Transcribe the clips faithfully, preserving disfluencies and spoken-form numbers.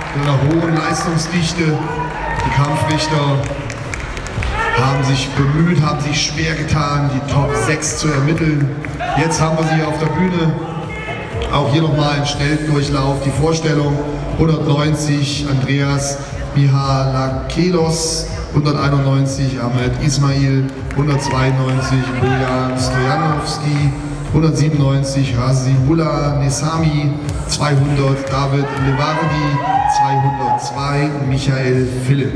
mit einer hohen Leistungsdichte. Die Kampfrichter haben sich bemüht, haben sich schwer getan, die Top sechs zu ermitteln. Jetzt haben wir sie auf der Bühne. Auch hier nochmal im Schnelldurchlauf die Vorstellung. hundertneunzig Andreas Mihalakelos, hunderteinundneunzig Ahmed Ismail, hundertzweiundneunzig Bojan Stojanowski, hundertsiebenundneunzig Hasibullah Nesami, zweihundert David Levardi, zweihundertzwei Michael Philipp.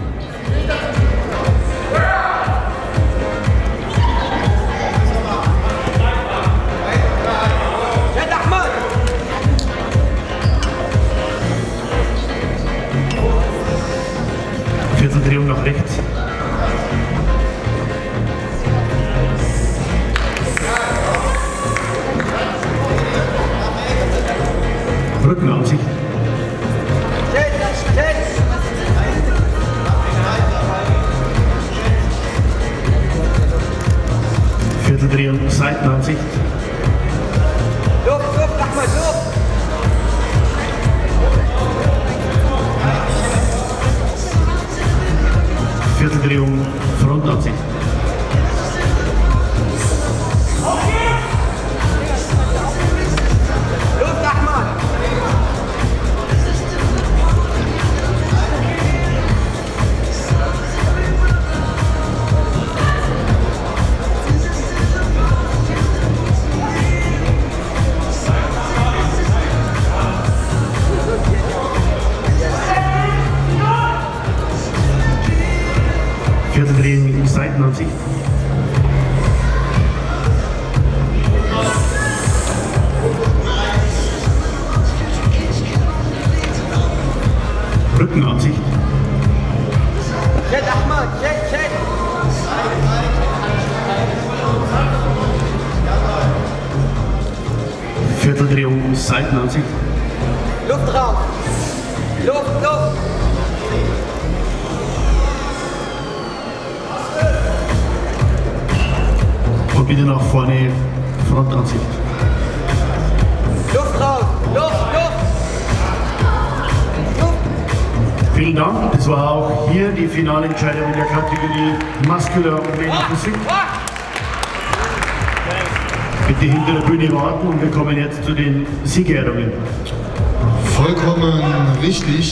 Vierteldrehung nach rechts. Rückenansicht. Vierteldrehung Seitenansicht. Luft, Luft, mach mal Luft! Vierteldrehung Frontansicht. Luft, Ahmad! Vierteldrehung Seitenansicht. Rückenansicht. Shit, Ahmad, shit, shit! Vierteldrehung Seitenansicht. Luft raus! Luft, Luft! Und wieder nach vorne Frontansicht. Luft raus! Luft, Luft! Luft! Vielen Dank. Das war auch hier die Finalentscheidung in der Kategorie Muscular und Wenig Physik. Bitte hinter der Bühne warten und wir kommen jetzt zu den Siegerehrungen. Vollkommen richtig.